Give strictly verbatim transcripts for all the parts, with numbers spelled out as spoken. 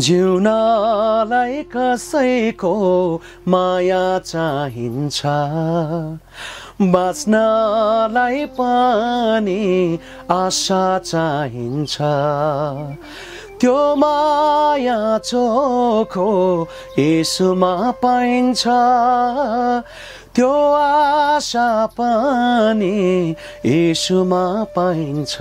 जिउनलाई कसैको माया चाहिन्छ बाँच्नलाई पनि आशा चाहिन्छ त्यो माया चोखो येशूमा पाइन्छ त्यो आशा पनि येशूमा पाइन्छ।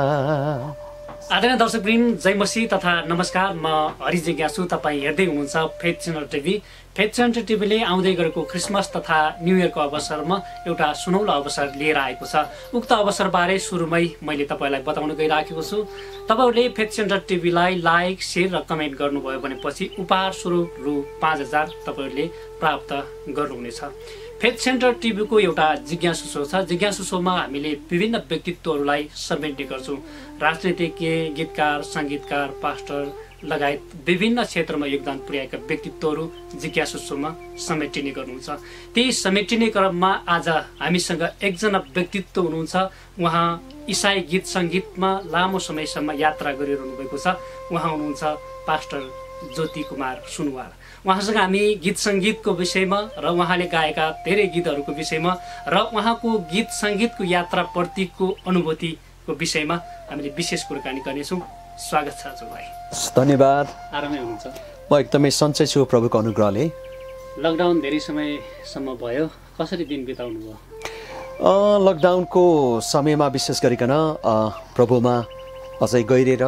आदरणीय दर्शकवृन्द, जय मसीह तथा नमस्कार। म हरि जिज्ञासु। तपाईँ हेर्दै हुनुहुन्छ faith channel TV. Faith channel टिभीले आउँदै गरेको क्रिसमस तथा न्यू इयरको अवसरमा एउटा सुनौलो अवसर लिएर आएको छ। उक्त अवसरबारे सुरुमै मैले तपाईँलाई बताउन गइराखेको छु। तपाईँहरूले फेथ च्यानल टिभीलाई लाइक, सेयर र कमेन्ट गर्नुभयो भनेपछि उपहार स्वरूप रु पाँच हजार तपाईँहरूले प्राप्त गर्नुहुनेछ। फेथ सेन्टर टिभीको एउटा जिज्ञासु शो छ। जिज्ञासु शोमा हामीले विभिन्न व्यक्तित्वहरूलाई समेट्ने गर्छौँ। राजनीतिज्ञ, गीतकार, सङ्गीतकार, पास्टर लगायत विभिन्न क्षेत्रमा योगदान पुर्याएका व्यक्तित्वहरू जिज्ञासु शोमा समेटिने गर्नुहुन्छ। त्यही समेटिने क्रममा आज हामीसँग एकजना व्यक्तित्व हुनुहुन्छ। उहाँ इसाई गीत सङ्गीतमा लामो समयसम्म यात्रा गरिरहनु भएको छ। उहाँ हुनुहुन्छ पास्टर ज्योति कुमार सुनुवार। उहाँसँग हामी गीत सङ्गीतको विषयमा र उहाँले गाएका धेरै गीतहरूको विषयमा र उहाँको गीत सङ्गीतको यात्राप्रतिको अनुभूतिको विषयमा हामीले विशेष कुराकानी गर्नेछौँ। स्वागत छ हजुरलाई। धन्यवाद। आरामै हुनुहुन्छ? म एकदमै सन्चै छु प्रभुको अनुग्रहले। लकडाउन धेरै समयसम्म भयो, कसरी दिन बिताउनु भयो? लकडाउनको समयमा विशेष गरिकन प्रभुमा अझै गहिरेर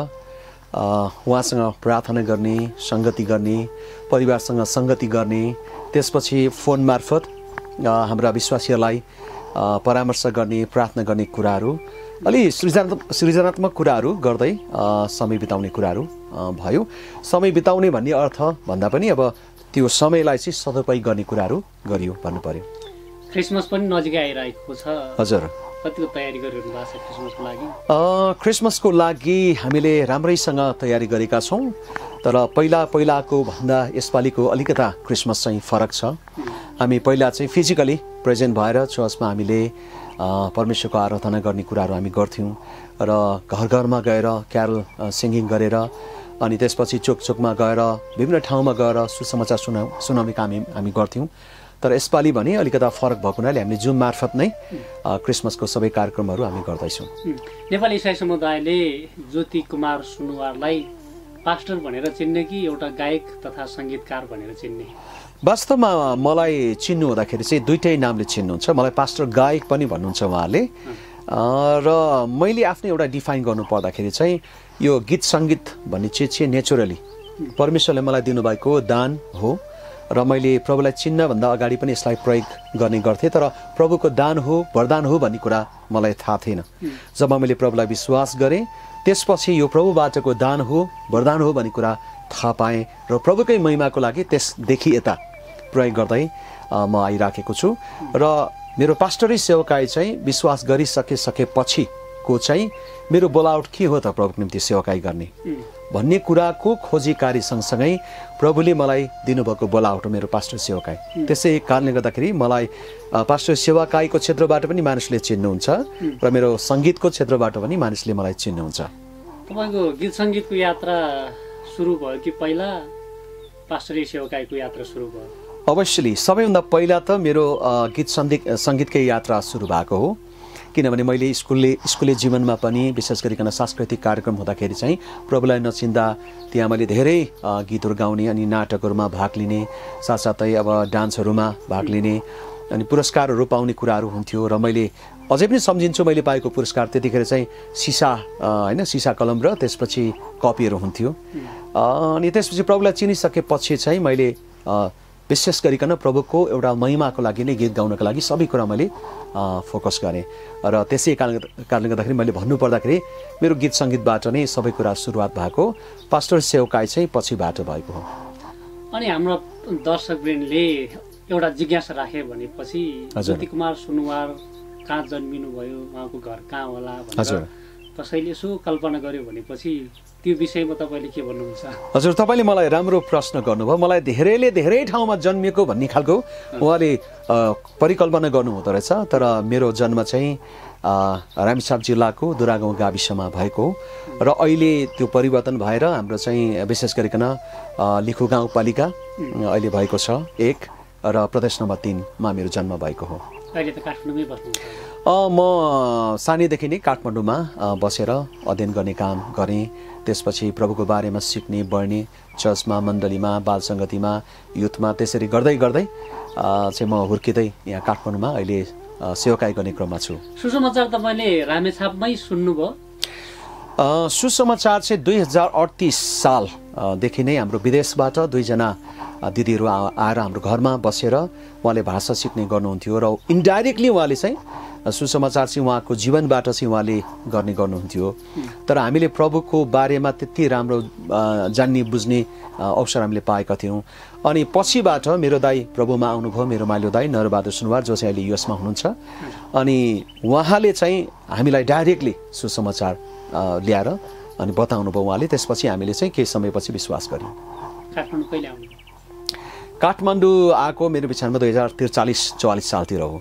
उहाँसँग प्रार्थना गर्ने, सङ्गति गर्ने, परिवारसँग सङ्गति गर्ने, त्यसपछि फोन मार्फत हाम्रा विश्वासीहरूलाई परामर्श गर्ने, प्रार्थना गर्ने कुराहरू, अलि सृजनात्मक सृजनात्मक कुराहरू गर्दै समय बिताउने कुराहरू भयो। समय बिताउने भन्ने अर्थ भन्दा पनि अब त्यो समयलाई चाहिँ सदुपयोग गर्ने कुराहरू गरियो भन्नु पर्यो। क्रिसमस पनि नजिकै आइरहेको छ। हजुर, कतिको तयारी गरिरहनु भएको छ क्रिसमसको लागि? क्रिसमसको लागि हामीले राम्रैसँग तयारी गरेका छौँ। तर पहिला पहिलाको भन्दा यसपालिको अलिकता क्रिसमस चाहिँ फरक छ। हामी पहिला चाहिँ फिजिकली प्रेजेन्ट भएर चर्चमा हामीले परमेश्वरको आराधना गर्ने कुराहरू हामी गर्थ्यौँ र घर घरमा गएर क्यारल सिङ्गिङ गरेर अनि त्यसपछि चोक चोकमा गएर विभिन्न ठाउँमा गएर सुसमाचार सुना सुनाउने काम हामी गर्थ्यौँ। तर यसपालि भने अलिकता फरक भएको हुनाले हामीले जुम मार्फत नै क्रिसमसको सबै कार्यक्रमहरू हामी गर्दैछौँ। नेपाली इसाई समुदायले ज्योति कुमार सुनुवारलाई पास्टर भनेर चिन्ने कि एउटा गायक तथा सङ्गीतकार भनेर चिन्ने? वास्तवमा मलाई चिन्नु हुँदाखेरि चाहिँ दुइटै नामले चिन्नुहुन्छ। मलाई पास्टर गायक पनि भन्नुहुन्छ उहाँले। र मैले आफ्नो एउटा डिफाइन गर्नु पर्दाखेरि चाहिँ यो गीत सङ्गीत भन्ने चिज चाहिँ नेचुरली परमेश्वरले मलाई दिनुभएको दान हो र मैले प्रभुलाई चिन्नभन्दा अगाडि पनि यसलाई प्रयोग गर्ने गर्थेँ। तर प्रभुको दान हो, वरदान हो भन्ने कुरा मलाई थाहा थिएन। जब मैले प्रभुलाई विश्वास गरेँ त्यसपछि यो प्रभुबाटको दान हो, वरदान हो भन्ने कुरा थाहा पाएँ र प्रभुकै महिमाको लागि त्यसदेखि यता प्रयोग गर्दै म आइराखेको छु। र मेरो पास्टरी सेवकाई चाहिँ विश्वास गरिसकेसकेपछिको चाहिँ मेरो बोलावट के हो त प्रभुको निम्ति सेवकाई गर्ने भन्ने कुराको खोजी कार्य सँगसँगै प्रभुले मलाई दिनुभएको बोलावट मेरो पास्टर सेवकाई। त्यसै कारणले गर्दाखेरि मलाई पास्टर सेवकाईको क्षेत्रबाट पनि मानिसले चिन्नुहुन्छ र मेरो सङ्गीतको क्षेत्रबाट पनि मानिसले मलाई चिन्नुहुन्छ। तपाईँको गीत सङ्गीतको यात्रा सुरु भयो कि पहिला पास्टरी सेवकाईको यात्रा सुरु भयो? अवश्यली सबैभन्दा पहिला त मेरो गीत सङ्गीत सङ्गीतकै यात्रा सुरु भएको हो। किनभने मैले स्कुलले स्कुले जीवनमा पनि विशेष गरिकन सांस्कृतिक कार्यक्रम हुँदाखेरि चाहिँ प्रभुलाई नचिन्दा त्यहाँ मैले धेरै गीतहरू गाउने अनि नाटकहरूमा भाग लिने, साथसाथै अब डान्सहरूमा भाग लिने अनि पुरस्कारहरू पाउने कुराहरू हुन्थ्यो। र मैले अझै पनि सम्झिन्छु मैले पाएको पुरस्कार त्यतिखेर चाहिँ सिसा होइन सिसा कलम र त्यसपछि कपीहरू हुन्थ्यो। अनि त्यसपछि प्रभुलाई चिनिसकेपछि चाहिँ मैले विशेष गरिकन प्रभुको एउटा महिमाको लागि नै गीत गाउनको लागि सबै कुरा मैले फोकस गरेँ। र त्यसै कारण कारणले गर्दाखेरि मैले भन्नुपर्दाखेरि मेरो गीत सङ्गीतबाट नै सबै कुरा सुरुवात भएको, पास्टर सेवकाई चाहिँ पछिबाट भएको हो। अनि हाम्रो दर्शकवृन्दले एउटा जिज्ञासा राखे भनेपछि ज्योति कुमार सुनुवार कहाँ जन्मिनु भयो, उहाँको घर कहाँ होला भनेर कसैले यसो कल्पना गर्यो भनेपछि त्यो विषयमा तपाईँले के भन्नुहुन्छ? हजुर, तपाईँले मलाई राम्रो प्रश्न गर्नुभयो। मलाई धेरैले धेरै ठाउँमा जन्मिएको भन्ने खालको उहाँले परिकल्पना गर्नुहुँदो रहेछ। तर मेरो जन्म चाहिँ रामेछाप जिल्लाको दुरागाउँ गाविसमा भएको र अहिले त्यो परिवर्तन भएर हाम्रो चाहिँ विशेष गरिकन लिखु गाउँपालिका अहिले भएको छ एक र प्रदेश नम्बर तीनमा मेरो जन्म भएको हो। अहिले त काठमाडौँमै बस्नुहुन्छ? म सानैदेखि नै काठमाडौँमा बसेर अध्ययन गर्ने काम गरेँ। त्यसपछि प्रभुको बारेमा सिक्ने बढ्ने चर्चमा, मण्डलीमा, बाल सङ्गतिमा, युथमा त्यसरी गर्दै गर्दै चाहिँ म हुर्किँदै यहाँ काठमाडौँमा अहिले सेवाकाई गर्ने क्रममा छु। सुसमाचार तपाईँले रामेछापमै सुन्नुभयो? सुसमाचार चाहिँ दुई हजार अडतिस सालदेखि नै हाम्रो विदेशबाट दुईजना दिदीहरू आएर हाम्रो घरमा बसेर उहाँले भाषा सिक्ने गर्नुहुन्थ्यो र इन्डाइरेक्टली उहाँले चाहिँ सुसमाचार चाहिँ उहाँको जीवनबाट चाहिँ उहाँले गर्ने गर्नुहुन्थ्यो। तर हामीले प्रभुको बारेमा त्यति राम्रो जान्ने बुझ्ने अवसर हामीले पाएका थियौँ। अनि पछिबाट मेरो दाइ प्रभुमा आउनुभयो, मेरो माइलो दाइ नरबहादुर सुनवार, जो चाहिँ अहिले युएसमा हुनुहुन्छ। अनि उहाँले चाहिँ हामीलाई डाइरेक्टली सुसमाचार ल्याएर अनि बताउनु भयो उहाँले। त्यसपछि हामीले चाहिँ केही समयपछि विश्वास गऱ्यौँ। काठमाडौँ कहिले आउनु? काठमाडौँ आएको मेरो विचारमा दुई हजार त्रिचालिस चौवालिस सालतिर हो।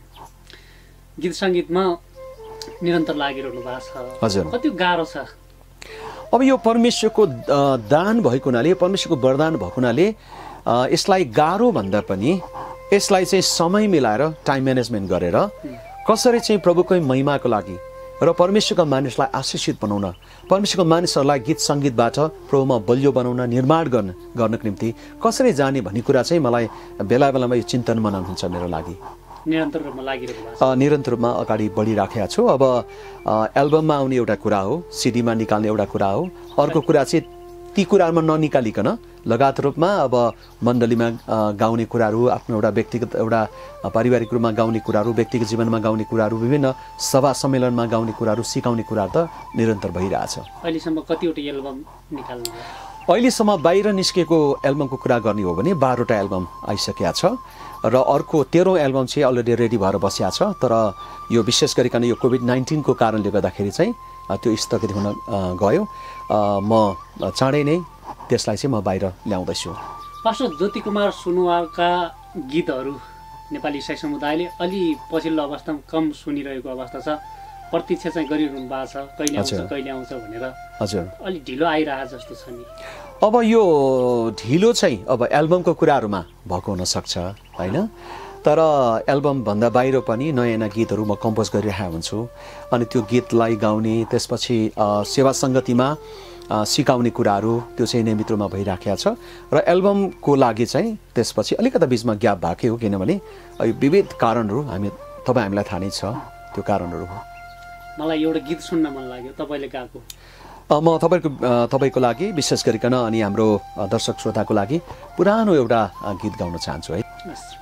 गीत सङ्गीतमा निरन्तर लागिरहनु भएको छ। हजुर। कति गाह्रो छ? अब यो परमेश्वरको दान भएको हुनाले, परमेश्वरको वरदान भएको हुनाले यसलाई गाह्रो भन्दा पनि यसलाई चाहिँ समय मिलाएर टाइम म्यानेजमेन्ट गरेर कसरी चाहिँ प्रभुकै महिमाको लागि र परमेश्वरका मानिसलाई आशिषित बनाउन, परमेश्वरको मानिसहरूलाई गीत सङ्गीतबाट प्रभुमा बलियो बनाउन, निर्माण गर्न गर्नको निम्ति कसरी जाने भन्ने कुरा चाहिँ मलाई बेला बेलामा यो चिन्तन मनन हुन्छ मेरो लागि। निरन्तर रूपमा लागिरहेको छ? निरन्तर रूपमा अगाडि बढिराखेको छु। अब एल्बममा आउने एउटा कुरा हो, सिडीमा निकाल्ने एउटा कुरा हो। अर्को कुरा चाहिँ ती कुराहरूमा ननिकालिकन लगातार रूपमा अब मण्डलीमा गाउने कुराहरू, आफ्नो एउटा व्यक्तिगत एउटा पारिवारिक रूपमा गाउने कुराहरू, व्यक्तिगत जीवनमा गाउने कुराहरू, विभिन्न सभा सम्मेलनमा गाउने कुराहरू, सिकाउने कुराहरू त निरन्तर भइरहेछ। अहिलेसम्म कतिवटा एल्बम निकाल्नु? अहिलेसम्म बाहिर निस्केको एल्बमको कुरा गर्ने हो भने बाह्रवटा एल्बम आइसकेका छ र अर्को तेह्रौँ एल्बम चाहिँ अलरेडी रेडी भएर बसिया छ। तर यो विशेष गरिकन यो कोभिड नाइन्टिनको कारणले गर्दाखेरि चाहिँ त्यो स्थगित हुन गयो। म चाँडै नै त्यसलाई चाहिँ म बाहिर ल्याउँदैछु। पास्टर ज्योति कुमार सुनुवारका गीतहरू नेपाली इसाई समुदायले अलि पछिल्लो अवस्थामा कम सुनिरहेको अवस्था छ। प्रतीक्षा चाहिँ गरिरहनु भएको छ, कहिले आउँछ कहिले आउँछ भनेर। हजुर। अलि ढिलो आइरहेको जस्तो छ नि। अब यो ढिलो चाहिँ अब एल्बमको कुराहरूमा भएको हुनसक्छ होइन, तर एल्बमभन्दा बाहिर पनि नयाँ नयाँ गीतहरू म कम्पोज गरिरहेको हुन्छु। अनि त्यो गीतलाई गाउने, त्यसपछि सेवा सङ्गतिमा सिकाउने कुराहरू त्यो चाहिँ नियमित रूपमा भइराखेको छ। र एल्बमको लागि चाहिँ त्यसपछि अलिकति बिचमा ग्याप भएकै हो, किनभने विविध कारणहरू हामी तपाईँ हामीलाई थाहा नै छ, त्यो कारणहरू हो। मलाई एउटा गीत सुन्न मन लाग्यो तपाईँले गाएको। म तपाईँको तपाईँको लागि विशेष गरिकन अनि हाम्रो दर्शक श्रोताको लागि पुरानो एउटा गीत गाउन चाहन्छु है।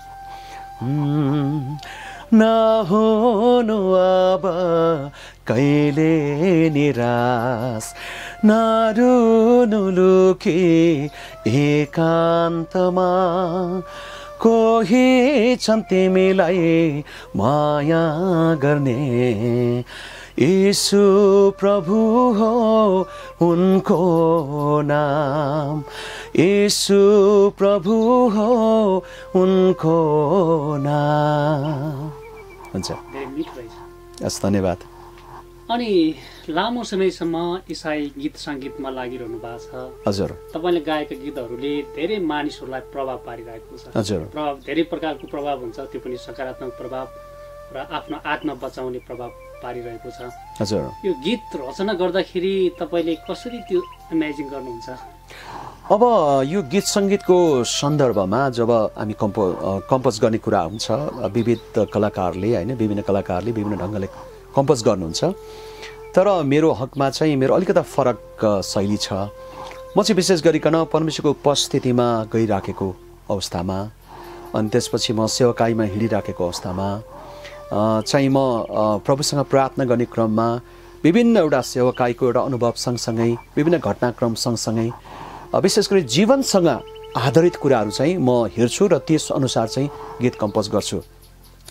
नहुनु अब कहिले निराश, नरुनु लुकी एकान्तमा, कोही छन् तिमीलाई माया गर्ने, यीशु प्रभु हो उनको नाम, यीशु प्रभु हो उनको नाम। हुन्छ, हस्, धन्यवाद। अनि लामो समयसम्म इसाई गीत सङ्गीतमा लागिरहनु भएको छ। हजुर। तपाईँले गाएका गीतहरूले धेरै मानिसहरूलाई प्रभाव पारिरहेको छ। हजुर। प्रभाव धेरै प्रकारको प्रभाव हुन्छ, त्यो पनि सकारात्मक प्रभाव र आफ्नो आत्मा बचाउने प्रभाव पारिरहेको छ। हजुर। यो गीत रचना गर्दाखेरि तपाईँले कसरी त्यो इमेजिन गर्नुहुन्छ? अब यो गीत सङ्गीतको सन्दर्भमा जब हामी कम्पो कम्पोज गर्ने कुरा हुन्छ, विविध कलाकारले होइन, विभिन्न कलाकारले विभिन्न ढङ्गले कम्पोज गर्नुहुन्छ। तर मेरो हकमा चाहिँ मेरो अलिकति फरक शैली छ। म चाहिँ विशेष गरिकन परमेश्वरको उपस्थितिमा गइराखेको अवस्थामा, अनि त्यसपछि म सेवाकाईमा हिँडिराखेको अवस्थामा चाहिँ म प्रभुसँग प्रार्थना गर्ने क्रममा विभिन्न एउटा सेवाकाईको एउटा अनुभव सँगसँगै विभिन्न घटनाक्रम सँगसँगै विशेष गरी जीवनसँग आधारित कुराहरू चाहिँ म हेर्छु र त्यस अनुसार चाहिँ गीत कम्पोज गर्छु।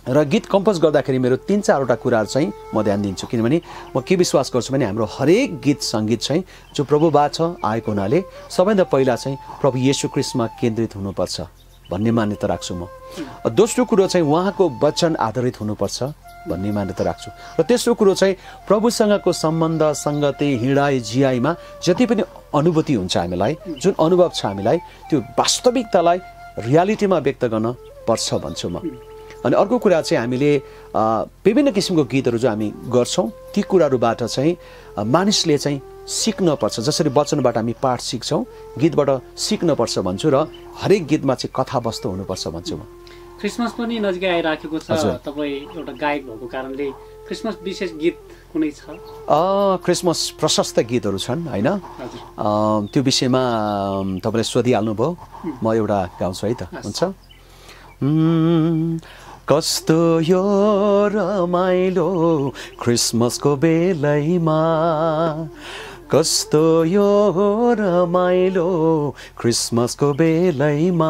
र गीत कम्पोज गर्दाखेरि मेरो तीन चारवटा कुराहरू चाहिँ म ध्यान दिन्छु किनभने म के विश्वास गर्छु भने हाम्रो हरेक गीत सङ्गीत चाहिँ जो प्रभुबाट आएको हुनाले सबैभन्दा पहिला चाहिँ प्रभु येशू ख्रीष्टमा केन्द्रित हुनुपर्छ भन्ने मान्यता राख्छु म। दोस्रो कुरो चाहिँ उहाँको वचन आधारित हुनुपर्छ भन्ने मान्यता राख्छु र तेस्रो कुरो चाहिँ प्रभुसँगको सम्बन्ध सङ्गति हिँडाइ जियाइमा जति पनि अनुभूति हुन्छ हामीलाई जुन अनुभव छ हामीलाई त्यो वास्तविकतालाई रियालिटीमा व्यक्त गर्न पर्छ भन्छु म। अनि अर्को कुरा चाहिँ हामीले विभिन्न किसिमको गीतहरू जो हामी गर्छौँ ती कुराहरूबाट चाहिँ मानिसले चाहिँ सिक्नपर्छ जसरी वचनबाट हामी पाठ सिक्छौँ गीतबाट सिक्नपर्छ भन्छु र हरेक गीतमा चाहिँ कथावस्तु हुनुपर्छ भन्छु म। क्रिसमस पनि नजिकै आइराखेको छ तपाईँ एउटा गायक भएको कारणले क्रिसमस विशेष गीत कुनै छ? क्रिसमस प्रशस्त गीतहरू छन् होइन त्यो विषयमा तपाईँले सोधिहाल्नुभयो म एउटा गाउँछु है त हुन्छ। कस्तो यो रमाइलो क्रिसमसको बेलैमा कस्तो यो रमाइलो क्रिसमसको बेलैमा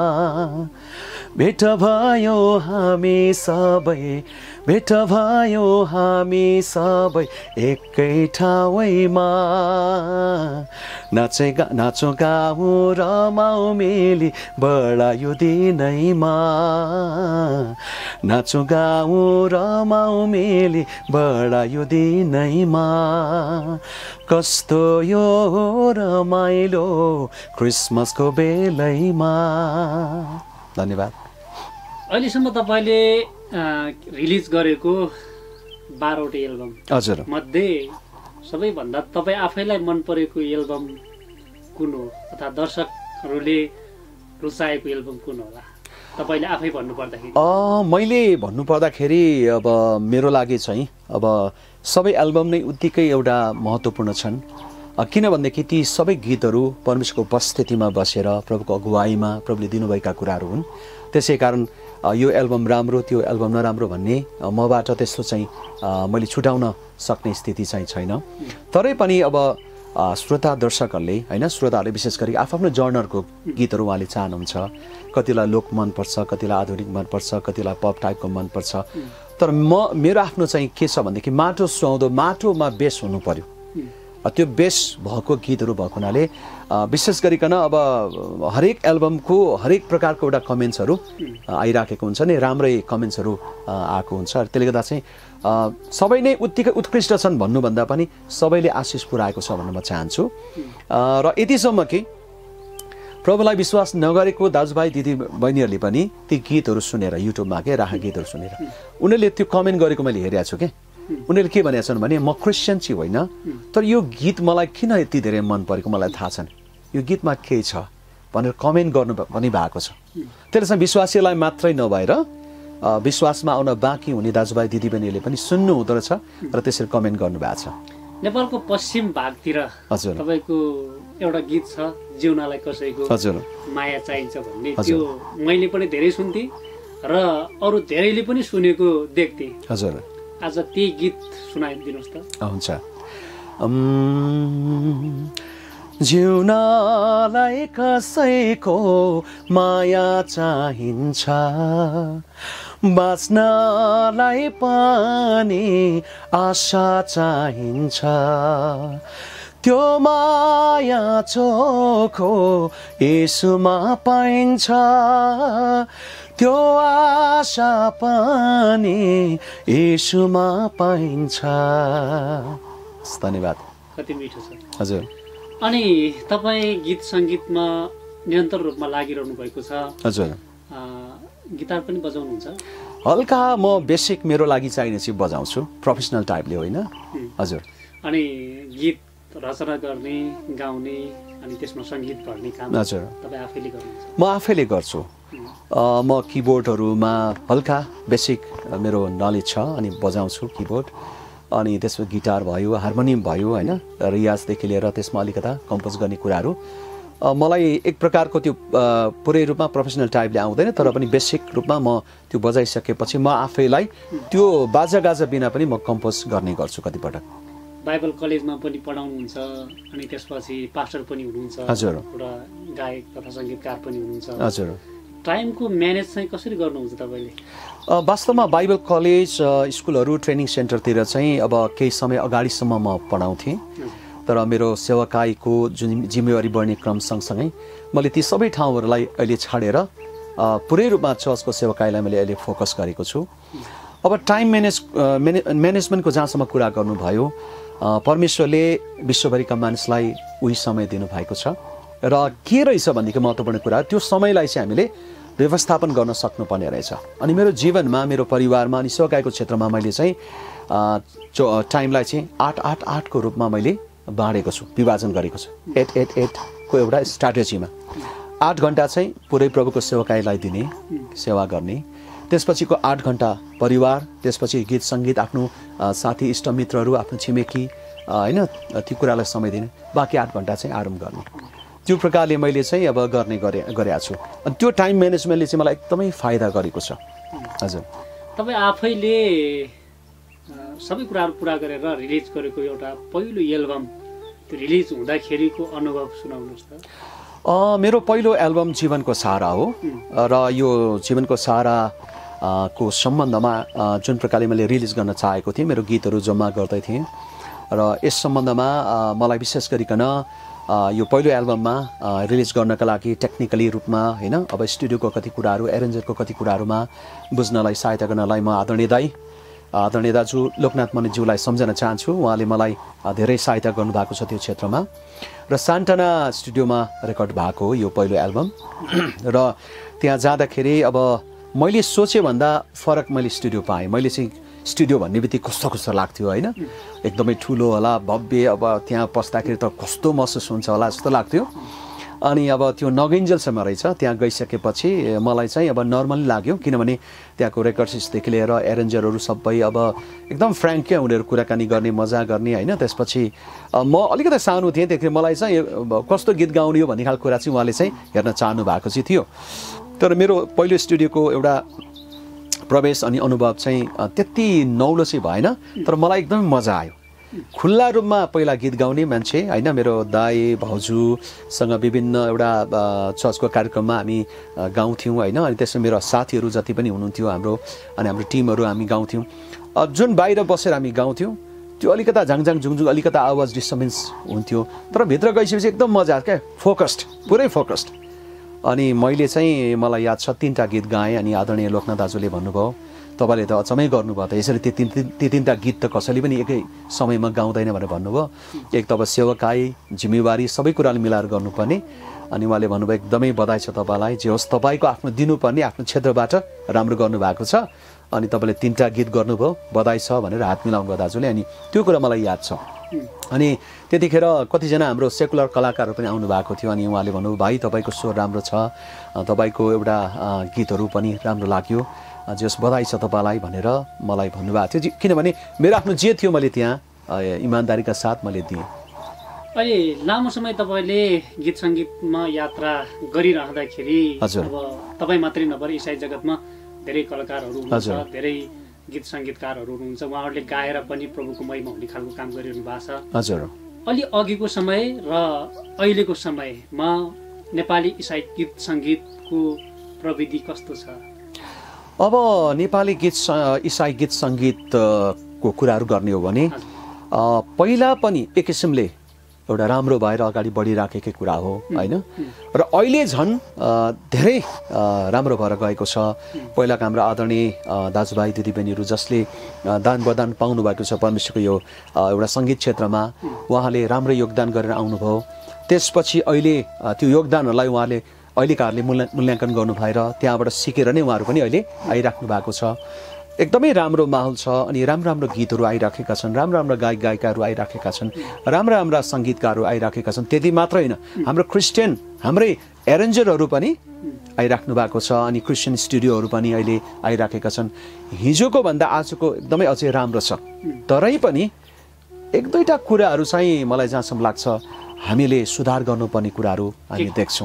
भेट भयो हामी सबै भेट भयो हामी सबै एकै ठाउँमा नाचे नाचौँ गाउँ रमाऊ मिली बढायो दिनैमा नाचौँ गाउँ रमाऊ मिली बढायो दिनैमा कस्तो यो रमाइलो क्रिसमसको बेलैमा। धन्यवाद। अहिलेसम्म तपाईँले रिलिज गरेको बाह्रवटा एल्बम हजुर मध्ये सबैभन्दा तपाईँ आफैलाई मन परेको एल्बम कुन हो अथवा दर्शकहरूले रुचाएको एल्बम कुन होला तपाईँले आफै भन्नुपर्दाखेरि? मैले भन्नुपर्दाखेरि अब मेरो लागि चाहिँ अब सबै एल्बम नै उत्तिकै एउटा महत्त्वपूर्ण छन् किनभनेदेखि ती सबै गीतहरू परमेश्वरको उपस्थितिमा बसेर प्रभुको अगुवाईमा प्रभुले दिनुभएका कुराहरू हुन्। त्यसै कारण यो एल्बम राम्रो त्यो एल्बम नराम्रो भन्ने मबाट त्यस्तो चाहिँ मैले छुटाउन सक्ने स्थिति चाहिँ छैन। तरै पनि अब श्रोता दर्शकहरूले होइन श्रोताहरूले विशेष गरी आफ्नो जर्नरको गीतहरू उहाँले चाहनुहुन्छ। कतिलाई लोक मनपर्छ कतिलाई आधुनिक मनपर्छ कतिलाई पप टाइपको मनपर्छ तर म मेरो आफ्नो चाहिँ के छ भनेदेखि माटो सुहाउँदो माटोमा बेस हुनु पर्यो त्यो बेस भएको गीतहरू भएको हुनाले विशेष गरिकन अब हरेक एल्बमको हरेक प्रकारको एउटा कमेन्ट्सहरू आइराखेको हुन्छ नि राम्रै कमेन्ट्सहरू आएको हुन्छ त्यसले गर्दा चाहिँ सबै नै उत्तिकै उत्कृष्ट छन् भन्नुभन्दा पनि सबैले आशिष पुऱ्याएको छ भन्न म चाहन्छु। र यतिसम्म कि प्रभुलाई विश्वास नगरेको दाजुभाइ दिदी बहिनीहरूले पनि ती गीतहरू सुनेर युट्युबमा के राख गीतहरू सुनेर उनीहरूले त्यो कमेन्ट गरेको मैले हेरेको छु क्या उनीहरूले के भनेका छन् भने म क्रिस्चियन चाहिँ होइन तर यो गीत मलाई किन यति धेरै मन परेको मलाई थाहा छैन यो गीतमा के छ भनेर कमेन्ट गर्नु पनि भएको छ। त्यसले चाहिँ विश्वासीलाई मात्रै नभएर विश्वासमा आउन बाँकी हुने दाजुभाइ दिदीबहिनीहरूले पनि सुन्नु हुँदो रहेछ र त्यसरी कमेन्ट गर्नुभएको छ। नेपालको पश्चिम भागतिर हजुर तपाईँको एउटा गीत छ जिउनालाई कसैको हजुर माया चाहिन्छ भन्ने त्यो मैले पनि धेरै सुन्थेँ र अरू धेरैले पनि सुनेको देख्थेँ। हजुर आज त्यही गीत सुनाइदिनुहोस् त। हुन्छ। जिउनालाई कसैको माया चाहिन्छ बाँच्नलाई पनि आशा चाहिन्छ त्यो माया चोखो येशूमा पाइन्छ त्यो आशा पनि येशूमा पाइन्छ। धन्यवाद। कति मिठो छ। हजुर। अनि तपाईँ गीत सङ्गीतमा निरन्तर रूपमा लागिरहनु भएको छ। हजुर। गिटार पनि बजाउनुहुन्छ? हल्का म बेसिक मेरो लागि चाहिने चाहिँ बजाउँछु प्रोफेसनल टाइपले होइन। हजुर। अनि गीत रचना गर्ने गाउने अनि त्यसमा सङ्गीत भर्ने काम हजुर तपाईँ आफैले गर्नुहुन्छ? म आफैले गर्छु। म किबोर्डहरूमा हल्का बेसिक मेरो नलेज छ अनि बजाउँछु किबोर्ड अनि त्यसमा गिटार भयो हार्मोनियम भयो होइन रियाजदेखि लिएर त्यसमा अलिकता कम्पोज गर्ने कुराहरू मलाई एक प्रकारको त्यो पुरै रूपमा प्रोफेसनल टाइपले आउँदैन तर पनि बेसिक रूपमा म त्यो बजाइसकेपछि म आफैलाई त्यो बाजागाजा बिना पनि म कम्पोज गर्ने गर्छु कतिपटक। बाइबल कलेजमा पनि पढाउनुहुन्छ अनि त्यसपछि पास्टर पनि हुनुहुन्छ। हजुर। एउटा गायक तथा सङ्गीतकार पनि हुनुहुन्छ। हजुर। टाइमको म्यानेज चाहिँ कसरी गर्नुहुन्छ तपाईँले? वास्तवमा बाइबल कलेज स्कुलहरू ट्रेनिङ सेन्टरतिर चाहिँ अब केही समय अगाडिसम्म म पढाउँथेँ, तर मेरो सेवाकाईको जुन जिम्मेवारी बढ्ने क्रम सँगसँगै मैले ती सबै ठाउँहरूलाई अहिले छाडेर पुरै रूपमा चर्चको सेवाकाईलाई मैले अहिले फोकस गरेको छु। अब टाइम म्यानेज म्याने म्यानेजमेन्टको जहाँसम्म कुरा गर्नुभयो, परमेश्वरले विश्वभरिका मानिसलाई उही समय दिनुभएको छ र के रहेछ भनेदेखि महत्त्वपूर्ण कुरा त्यो समयलाई चाहिँ हामीले व्यवस्थापन गर्न सक्नुपर्ने रहेछ। अनि मेरो जीवनमा, मेरो परिवारमा अनि सेवाकाईको क्षेत्रमा मैले चाहिँ टाइमलाई चाहिँ आठ आठ आठको रूपमा मैले बाँडेको छु, विभाजन गरेको छु। एट एट एटको एउटा स्ट्राटेजीमा आठ घन्टा चाहिँ पुरै प्रभुको सेवाकाईलाई दिने, सेवा गर्ने, त्यसपछिको आठ घन्टा परिवार, त्यसपछि गीत सङ्गीत, आफ्नो साथी इष्टमित्रहरू, आफ्नो छिमेकी होइन ती कुरालाई समय दिने, बाँकी आठ घन्टा चाहिँ आराम गर्ने। त्यो प्रकारले मैले चाहिँ अब गर्ने गरे गरेको छु। अनि त्यो टाइम म्यानेजमेन्टले चाहिँ मलाई एकदमै फाइदा गरेको छ। हजुर, तपाईँ आफैले सबै कुराहरू पुरा गरेर रिलिज गरेको एउटा पहिलो एल्बम, त्यो रिलिज हुँदाखेरिको अनुभव सुनाउनुहोस् त। मेरो पहिलो एल्बम जीवनको सहारा हो र यो जीवनको सहारा को सम्बन्धमा जुन प्रकारले मैले रिलिज गर्न चाहेको थिएँ, मेरो गीतहरू जम्मा गर्दै थिएँ र यस सम्बन्धमा मलाई विशेष गरिकन यो पहिलो एल्बममा रिलिज गर्नका लागि टेक्निकली रूपमा होइन अब स्टुडियोको कति कुराहरू, एरेन्जरको कति कुराहरूमा बुझ्नलाई सहायता गर्नलाई म आदरणीय दाई आदरणीय दाजु लोकनाथ मणिज्यूलाई सम्झन चाहन्छु। उहाँले मलाई धेरै सहायता गर्नुभएको छ त्यो क्षेत्रमा र सान्टाना स्टुडियोमा रेकर्ड भएको हो यो पहिलो एल्बम। र त्यहाँ जाँदाखेरि अब मैले सोचे भन्दा फरक मैले स्टुडियो पाएँ। मैले चाहिँ स्टुडियो भन्ने बित्तिकै कस्तो कस्तो लाग्थ्यो होइन, एकदमै ठुलो होला, भव्य, अब त्यहाँ पस्दाखेरि त कस्तो महसुस हुन्छ होला जस्तो लाग्थ्यो। अनि अब त्यो नगइन्जेलसम्म रहेछ, त्यहाँ गइसकेपछि मलाई चाहिँ अब नर्मली लाग्यो, किनभने त्यहाँको रेकर्ड्सदेखि लिएर एरेन्जरहरू सबै अब एकदम फ्र्याङ्क क्या, उनीहरू कुराकानी गर्ने, मजा गर्ने होइन। त्यसपछि म अलिकति सानो थिएँ, त्यतिखेर मलाई चाहिँ कस्तो गीत गाउने हो भन्ने खालको कुरा चाहिँ उहाँले चाहिँ हेर्न चाहनु भएको चाहिँ थियो। तर मेरो पहिलो स्टुडियोको एउटा प्रवेश अनि अनुभव चाहिँ त्यति नौलो चाहिँ भएन, तर मलाई एकदमै मजा आयो। खुल्ला रूपमा पहिला गीत गाउने मान्छे होइन, मेरो दाई भाउजूसँग विभिन्न एउटा चर्चको कार्यक्रममा हामी गाउँथ्यौँ होइन। अनि त्यसमा मेरो साथीहरू जति पनि हुनुहुन्थ्यो हाम्रो, अनि हाम्रो टिमहरू हामी गाउँथ्यौँ। जुन बाहिर बसेर हामी गाउँथ्यौँ त्यो अलिकता झाङझाङ झुङझुङ अलिकता आवाज डिस्टर्बेन्स हुन्थ्यो, तर भित्र गइसकेपछि एकदम मजा आयो क्या, फोकस्ड, पुरै फोकस्ड। अनि मैले चाहिँ मलाई याद छ तिनवटा गीत गाएँ। अनि आदरणीय लोकनाथ दाजुले भन्नुभयो तपाईँले त अचम्मै गर्नुभयो त, यसरी त्यो तिन ती तिनवटा गीत त कसैले पनि एकै समयमा गाउँदैन भनेर भन्नुभयो। एक त अब सेवाकाई, जिम्मेवारी सबै कुराले मिलाएर गर्नुपर्ने। अनि उहाँले भन्नुभयो एकदमै बधाई छ तपाईँलाई, जे होस् तपाईँको आफ्नो दिनुपर्ने आफ्नो क्षेत्रबाट राम्रो गर्नुभएको छ, अनि तपाईँले तिनवटा गीत गर्नुभयो, बधाई छ भनेर हात मिलाउनु भयो दाजुले। अनि त्यो कुरा मलाई याद छ। अनि त्यतिखेर कतिजना हाम्रो सेकुलर कलाकारहरू पनि आउनु भएको थियो। अनि उहाँले भन्नुभयो भाइ तपाईँको स्वर राम्रो छ, तपाईँको एउटा गीतहरू पनि राम्रो लाग्यो, जस बधाई छ तपाईँलाई भनेर मलाई भन्नुभएको थियो। किनभने मेरो आफ्नो जे थियो मैले त्यहाँ इमान्दारीका साथ मैले दिएँ। अहिले लामो समय तपाईँले गीत सङ्गीतमा यात्रा गरिरहँदाखेरि हजुर, अब तपाईँ मात्रै नभएर इसाई जगतमा धेरै कलाकारहरू हुनुहुन्छ, धेरै गीत सङ्गीतकारहरू हुनुहुन्छ, उहाँहरूले गाएर पनि प्रभुको महिमा हुने खालको काम गरिरहनु भएको छ। हजुर, अलि अघिको समय र अहिलेको समयमा नेपाली इसाई गीत सङ्गीतको प्रविधि कस्तो छ? अब नेपाली गीत इसाई गीत सङ्गीतको कुराहरू गर्ने हो भने पहिला पनि एक किसिमले एउटा राम्रो भएर अगाडि बढिराखेकै कुरा हो होइन। र अहिले झन् धेरै राम्रो भएर गएको छ। पहिलाको हाम्रो आदरणीय दाजुभाइ दिदीबहिनीहरू जसले दान वरदान पाउनुभएको छ परमेश्वरको यो एउटा सङ्गीत क्षेत्रमा, उहाँले राम्रो योगदान गरेर आउनुभयो। त्यसपछि अहिले त्यो योगदानहरूलाई उहाँले अहिलेकाहरूले मूल्या मूल्याङ्कन गर्नु भएर त्यहाँबाट सिकेर नै उहाँहरू पनि अहिले आइराख्नु भएको छ। एकदमै राम्रो माहौल छ। अनि राम्रो राम्रो गीतहरू आइराखेका छन्, राम्रो राम्रो गायक गायिकाहरू आइराखेका छन्, राम्रा राम्रा सङ्गीतकारहरू आइराखेका छन्। त्यति मात्र होइन, हाम्रो क्रिस्चियन हाम्रै एरेन्जरहरू पनि आइराख्नु भएको छ। अनि क्रिस्चियन स्टुडियोहरू पनि अहिले आइराखेका छन्। हिजोको भन्दा आजको एकदमै अझै राम्रो छ। तरै पनि एक दुईवटा कुराहरू चाहिँ मलाई जहाँसम्म लाग्छ हामीले सुधार गर्नुपर्ने कुराहरू हामी देख्छौँ।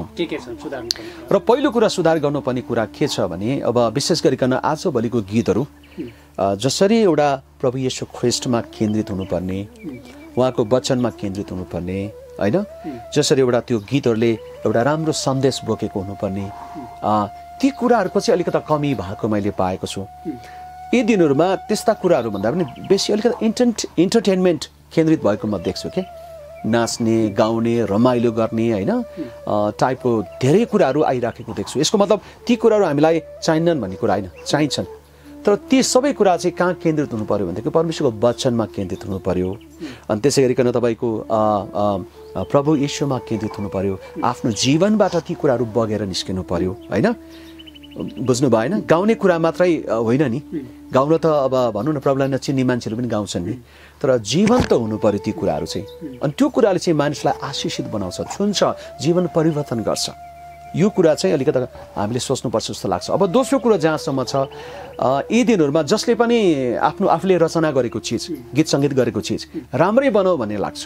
र पहिलो कुरा सुधार गर्नुपर्ने कुरा के छ भने अब विशेष गरिकन आजभोलिको गीतहरू जसरी एउटा प्रभु येशू ख्रीष्टमा केन्द्रित हुनुपर्ने, उहाँको वचनमा केन्द्रित हुनुपर्ने होइन, जसरी एउटा त्यो गीतहरूले एउटा राम्रो सन्देश बोकेको हुनुपर्ने, ती कुराहरूको चाहिँ अलिकति कमी भएको मैले पाएको छु। यी दिनहरूमा त्यस्ता कुराहरू भन्दा पनि बेसी अलिकति इन्टेन्ट इन्टरटेनमेन्ट केन्द्रित भएको म देख्छु के नाच्ने गाउने रमाइलो गर्ने होइन टाइपको धेरै कुराहरू आइराखेको देख्छु। यसको मतलब ती कुराहरू हामीलाई चाहिँदैनन् भन्ने कुरा होइन, चाहिन्छन्, तर ती सबै कुरा चाहिँ कहाँ केन्द्रित हुनु पर्यो भनेदेखि परमेश्वरको वचनमा केन्द्रित हुनु पर्यो। अनि त्यसै गरिकन तपाईँको प्रभु यीशुमा केन्द्रित हुनु पर्यो। आफ्नो जीवनबाट ती कुराहरू बगेर निस्किनु पर्यो होइन। बुझ्नु भएन? गाउने कुरा मात्रै होइन नि, गाउन त अब भनौँ न प्रभुलाई नचिन्ने मान्छेहरू पनि गाउँछन् नि, तर जीवन त हुनु पर्यो ती कुराहरू चाहिँ। अनि त्यो कुराले चाहिँ मानिसलाई आशिषित बनाउँछ, छुन्छ, जीवन परिवर्तन गर्छ। यो कुरा चाहिँ अलिकति हामीले सोच्नुपर्छ जस्तो लाग्छ। अब दोस्रो कुरा जहाँसम्म छ, यी दिनहरूमा जसले पनि आफ्नो आफूले रचना गरेको चिज, गीत सङ्गीत गरेको चिज राम्रै बनाऊ भन्ने लाग्छ।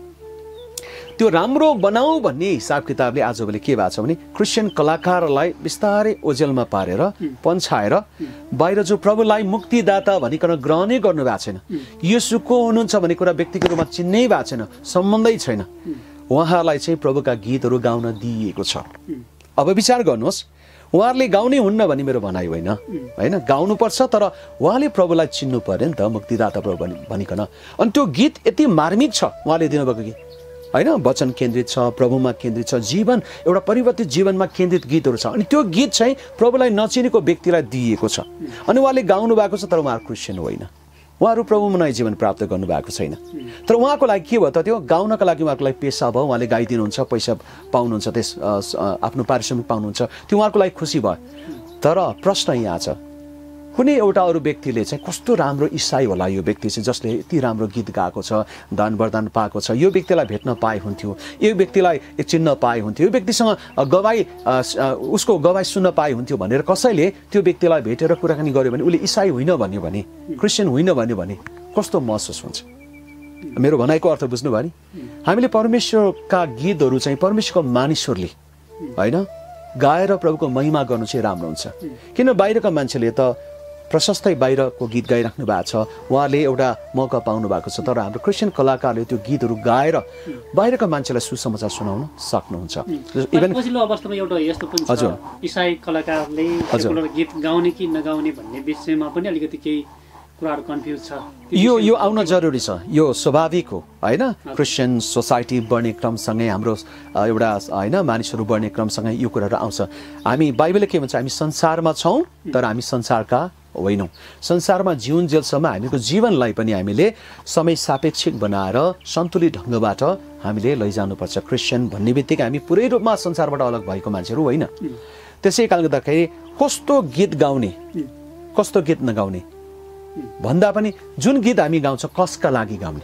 त्यो राम्रो बनाऊ भन्ने हिसाब किताबले आजभोलि के भएको छ भने क्रिस्चियन कलाकारलाई बिस्तारै ओझेलमा पारेर पन्छाएर बाहिर जो प्रभुलाई मुक्तिदाता भनिकन ग्रहणै गर्नु भएको छैन, येशू को हुनुहुन्छ भन्ने कुरा व्यक्तिगत रूपमा चिन्नै भएको छैन, सम्बन्धै छैन, उहाँहरूलाई चाहिँ प्रभुका गीतहरू गाउन दिइएको छ। अब विचार गर्नुहोस्, उहाँहरूले गाउने हुन्न भन्ने मेरो भनाइ होइन होइन, गाउनुपर्छ, तर उहाँले प्रभुलाई चिन्नु पर्यो नि त, मुक्तिदाता प्रभु भनिकन। अनि त्यो गीत यति मार्मिक छ उहाँले दिनुभएको गीत होइन, वचन केन्द्रित छ, प्रभुमा केन्द्रित छ, जीवन एउटा परिवर्तित जीवनमा केन्द्रित गीतहरू छ। अनि त्यो गीत चाहिँ प्रभुलाई नचिनेको व्यक्तिलाई दिइएको छ। अनि उहाँले गाउनु भएको छ, तर उहाँहरू क्रिस्चियन होइन, उहाँहरू प्रभुमा नयाँ जीवन प्राप्त गर्नुभएको छैन। तर उहाँको लागि के भयो त, त्यो गाउनका लागि उहाँको लागि पेसा भयो, उहाँले गाइदिनुहुन्छ, पैसा पाउनुहुन्छ, त्यस आफ्नो पारिश्रमिक पाउनुहुन्छ, त्यो उहाँको लागि खुसी भयो। तर प्रश्न यहाँ छ, कुनै एउटा अरू व्यक्तिले चाहिँ कस्तो राम्रो इसाई होला यो व्यक्ति चाहिँ जसले यति राम्रो गीत गाएको छ, दान वरदान पाएको छ, यो व्यक्तिलाई भेट्न पाए हुन्थ्यो, यो व्यक्तिलाई चिन्न पाए हुन्थ्यो, यो व्यक्तिसँग गवाई उसको गवाई सुन्न पाए हुन्थ्यो भनेर कसैले त्यो व्यक्तिलाई भेटेर कुराकानी गर्यो भने उसले इसाई होइन भन्यो भने, क्रिस्चियन होइन भन्यो भने कस्तो महसुस हुन्छ? मेरो भनाइको अर्थ बुझ्नुभयो नि? हामीले परमेश्वरका गीतहरू चाहिँ परमेश्वरको मानिसहरूले होइन गाएर प्रभुको महिमा गर्नु चाहिँ राम्रो हुन्छ। किन बाहिरका मान्छेले त प्रशस्तै बाहिरको गीत गाइराख्नु भएको छ, उहाँले एउटा मौका पाउनु भएको छ, तर हाम्रो क्रिस्चियन कलाकारले त्यो गीतहरू गाएर बाहिरका मान्छेलाई सुसमाचार सुनाउन सक्नुहुन्छ। इभन पछिल्लो अवस्थामा एउटा यस्तो पनि छ, इसाई कलाकारले गीत गाउने कि नगाउने भन्ने विषयमा पनि अलिकति केही कुराहरू कन्फ्युज छ। यो यो आउन जरुरी छ, यो स्वाभाविक हो होइन। क्रिस्चियन सोसाइटी बढ्ने क्रमसँगै हाम्रो एउटा होइन मानिसहरू बढ्ने क्रमसँगै यो कुराहरू आउँछ। हामी बाइबलले के भन्छ, हामी संसारमा छौँ तर हामी संसारका होइनौँ। संसारमा जिउन्जेलसम्म हामीको जीवनलाई पनि हामीले समय सापेक्षिक बनाएर सन्तुलित ढङ्गबाट हामीले लैजानुपर्छ। क्रिस्चियन भन्ने बित्तिकै हामी पुरै रूपमा संसारबाट अलग भएको मान्छेहरू होइन। त्यसै कारणले गर्दाखेरि कस्तो गीत गाउने कस्तो गीत नगाउने भन्दा पनि जुन गीत हामी गाउँछौँ कसका लागि गाउने,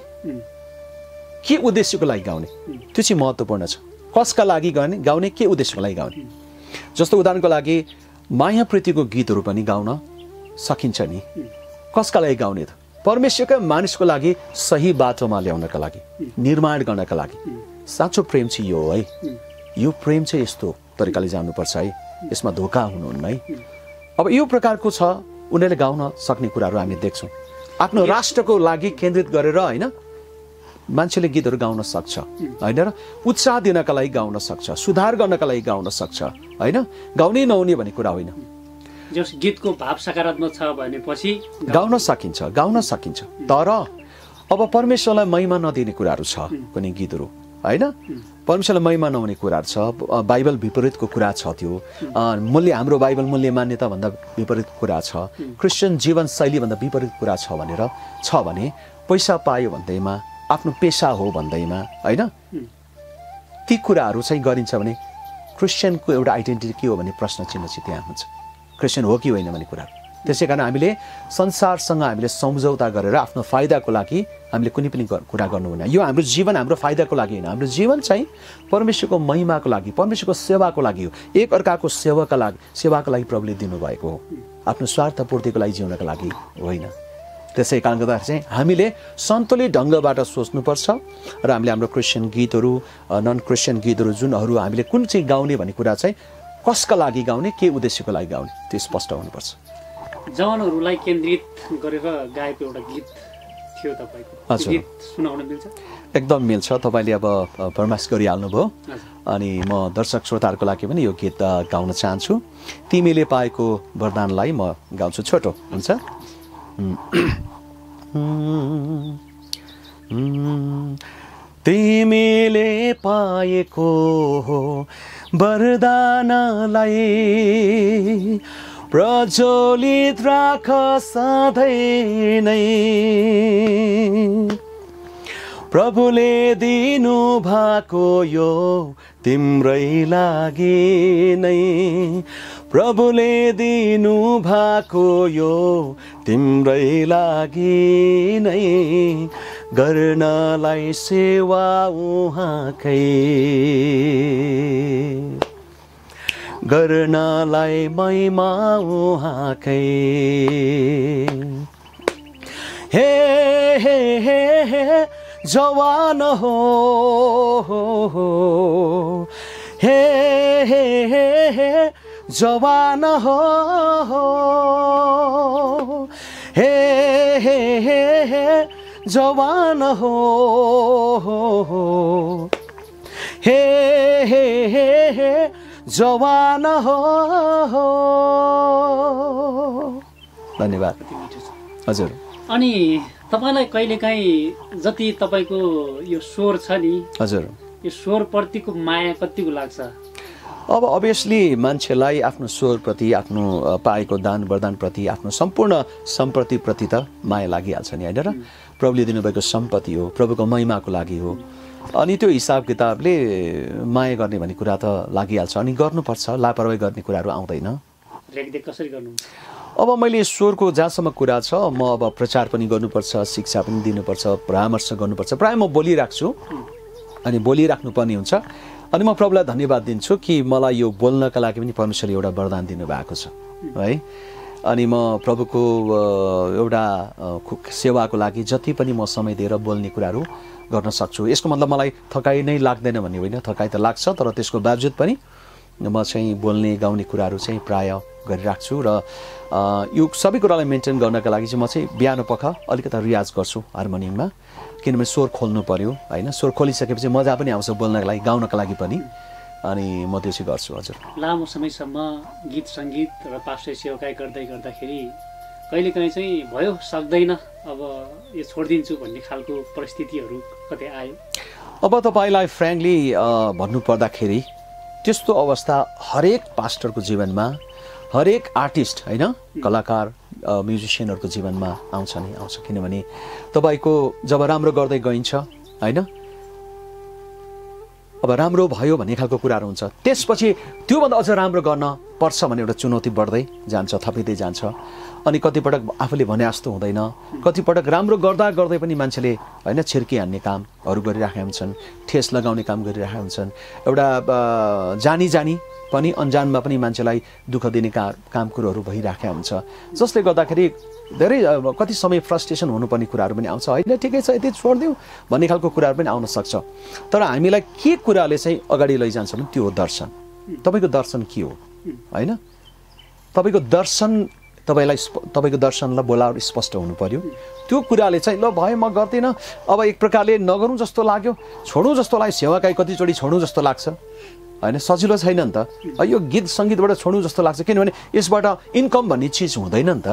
के उद्देश्यको लागि गाउने, त्यो चाहिँ महत्त्वपूर्ण छ। कसका लागि गाउने गाउने के उद्देश्यको लागि गाउने। जस्तो उदाहरणको लागि माया प्रीतिको गीतहरू पनि गाउन सकिन्छ नि। कसका लागि गाउने त? परमेश्वरका मानिसको लागि सही बाटोमा ल्याउनका लागि, निर्माण गर्नका लागि। साँचो प्रेम चाहिँ यो हो है, यो प्रेम चाहिँ यस्तो तरिकाले जानुपर्छ है, यसमा धोका हुनुहुन्न है। अब यो प्रकारको छ उनीहरूले गाउन सक्ने कुराहरू हामी देख्छौँ। आफ्नो राष्ट्रको लागि केन्द्रित गरेर होइन मान्छेले गीतहरू गाउन सक्छ होइन, र उत्साह दिनका लागि गाउन सक्छ, सुधार गर्नका लागि गाउन सक्छ होइन, गाउनै नहुने भन्ने कुरा होइन। जस गीतको भाव सकारात्मक छ भनेपछि गाउन सकिन्छ, गाउन सकिन्छ। तर अब परमेश्वरलाई महिमा नदिने कुराहरू छ कुनै गीतहरू होइन, परमेश्वरलाई महिमा नहुने कुराहरू छ, बाइबल विपरीतको कुरा छ, त्यो मूल्य हाम्रो बाइबल मूल्य मान्यता भन्दा विपरीत कुरा छ, क्रिस्चियन जीवनशैली भन्दा विपरीत कुरा छ भनेर छ भने, पैसा पायो भन्दैमा, आफ्नो पेसा हो भन्दैमा होइन ती कुराहरू चाहिँ गरिन्छ भने क्रिस्चियनको एउटा आइडेन्टिटी के हो भन्ने प्रश्न चिन्ह चाहिँ त्यहाँ हुन्छ। क्रिस्चियन हो कि होइन भन्ने कुरा। त्यसै कारण हामीले संसारसँग हामीले सम्झौता गरेर आफ्नो फाइदाको लागि हामीले कुनै पनि कुरा गर्नु हुँदैन। यो हाम्रो जीवन हाम्रो फाइदाको लागि होइन, हाम्रो जीवन चाहिँ परमेश्वरको महिमाको लागि, परमेश्वरको सेवाको लागि हो। एक अर्काको सेवाका लागि सेवाको लागि प्रभुले दिनुभएको हो, आफ्नो स्वार्थ पूर्तिको लागि जिउनका लागि होइन। त्यसै कारणले गर्दाखेरि चाहिँ हामीले सन्तुलित ढङ्गबाट सोच्नुपर्छ र हामीले हाम्रो क्रिस्चियन गीतहरू, नन क्रिस्चियन गीतहरू जुनहरू हामीले कुन चाहिँ गाउने भन्ने कुरा चाहिँ कसका लागि गाउने, के उद्देश्यको लागि गाउने, त्यो स्पष्ट हुनुपर्छ। जवानहरूलाई केन्द्रित गरेर गाएको एउटा गीत थियो तपाईँको, गीत सुनाउन मिल्छ? एकदम मिल्छ। तपाईँले अब फरमाइस गरिहाल्नुभयो। अनि म दर्शक श्रोताहरूको लागि पनि यो गीत गाउन चाहन्छु। तिमीले पाएको वरदानलाई म गाउँछु। छोटो हुन्छ। तिमीले पाएको वरदानलाई प्रज्वलित राख सधैँ नै, प्रभुले दिनु भएको यो तिम्रै लागि नै, प्रभुले दिनु भएको यो तिम्रै लागि नै, गर्नलाई सेवा उहाँकै, गर्नलाई महिमा उहाँकै। हे हे हे हे जवान हो, हे हे हे हे जवान हो, हे हे हे हे जवान हो, हे हे हे हे जवान हो। धन्यवाद हजुर। अनि तपाईलाई कहिलेकाहीँ जति तपाईको यो स्वर छ नि हजुर, यो स्वरप्रतिको माया कतिको लाग्छ? अब अभियसली मान्छेलाई आफ्नो स्वरप्रति, आफ्नो पाएको दान वरदानप्रति, आफ्नो सम्पूर्ण सम्पत्तिप्रति त माया लागिहाल्छ नि, होइन र? प्रभुले दिनुभएको सम्पत्ति हो, प्रभुको महिमाको लागि हो। अनि त्यो हिसाब किताबले माया गर्ने भन्ने कुरा त लागिहाल्छ। अनि गर्नुपर्छ, लापरवाही गर्ने कुराहरू आउँदैन। रेखदेख कसरी गर्नुहुन्छ? अब मैले स्वरको जहाँसम्म कुरा छ, म अब प्रचार पनि गर्नुपर्छ, शिक्षा पनि दिनुपर्छ, परामर्श गर्नुपर्छ। प्रायः म बोलिराख्छु अनि बोलिराख्नुपर्ने हुन्छ। अनि म प्रभुलाई धन्यवाद दिन्छु कि मलाई यो बोल्नका लागि पनि परमेश्वरले एउटा वरदान दिनुभएको छ है। अनि म प्रभुको एउटा सेवाको लागि जति पनि म समय दिएर बोल्ने कुराहरू गर्न सक्छु। यसको मतलब मलाई थकाइ नै लाग्दैन भन्ने होइन, थकाइ त लाग्छ, तर त्यसको बावजुद पनि म चाहिँ बोल्ने गाउने कुराहरू चाहिँ प्रायः गरिराख्छु। र यो सबै कुरालाई मेन्टेन गर्नका लागि चाहिँ म चाहिँ बिहान पख अलिकति रियाज गर्छु हार्मोनियममा, किनभने स्वर खोल्नु पर्यो होइन। स्वर खोलिसकेपछि मजा पनि आउँछ बोल्नका लागि, गाउनका लागि पनि। अनि म त्यो चाहिँ गर्छु हजुर। लामो समयसम्म गीत सङ्गीत र पास्टर सेवाकाई गर्दै गर्दाखेरि कहिलेकाहीँ चाहिँ भयो सक्दैन, अब यो छोडिदिन्छु भन्ने खालको परिस्थितिहरू कतै आयो? अब तपाईँलाई फ्रेङ्कली भन्नुपर्दाखेरि त्यस्तो अवस्था हरेक पास्टरको जीवनमा, हरेक आर्टिस्ट होइन, कलाकार म्युजिसियनहरूको जीवनमा आउँछ नि आउँछ। किनभने तपाईँको जब राम्रो गर्दै गइन्छ होइन, अब राम्रो भयो भन्ने खालको कुराहरू हुन्छ, त्यसपछि त्योभन्दा अझ राम्रो गर्न पर्छ भन्ने एउटा चुनौती बढ्दै जान्छ, थपिँदै जान्छ। अनि कतिपटक आफूले भने जस्तो हुँदैन, कतिपटक राम्रो गर्दा गर्दै पनि मान्छेले होइन छिर्की हान्ने कामहरू गरिरहेका हुन्छन्, ठेस लगाउने काम गरिरहेका हुन्छन्। एउटा जानी जानी पनि अन्जानमा पनि मान्छेलाई दुःख दिने का काम कुरोहरू भइरहेका हुन्छ, जसले गर्दाखेरि धेरै कति समय फ्रस्ट्रेसन हुनुपर्ने कुराहरू पनि आउँछ। होइन ठिकै छ यति छोडिदिउँ भन्ने खालको कुराहरू पनि आउन सक्छ। तर हामीलाई के कुराले चाहिँ अगाडि लैजान्छ भने त्यो हो दर्शन। तपाईँको दर्शन के हो होइन? तपाईँको दर्शन, तपाईँलाई तपाईँको दर्शनलाई बोलावट स्पष्ट हुनु पर्यो। त्यो कुराले चाहिँ ल भयो म गर्दिनँ, अब एक प्रकारले नगरौँ जस्तो लाग्यो, छोडौँ जस्तो लाग्यो, सेवाकाई कतिचोटि छोडौँ जस्तो लाग्छ होइन, सजिलो छैन नि त। यो गीत सङ्गीतबाट छोडौँ जस्तो लाग्छ, किनभने यसबाट इन्कम भन्ने चिज हुँदैन नि त।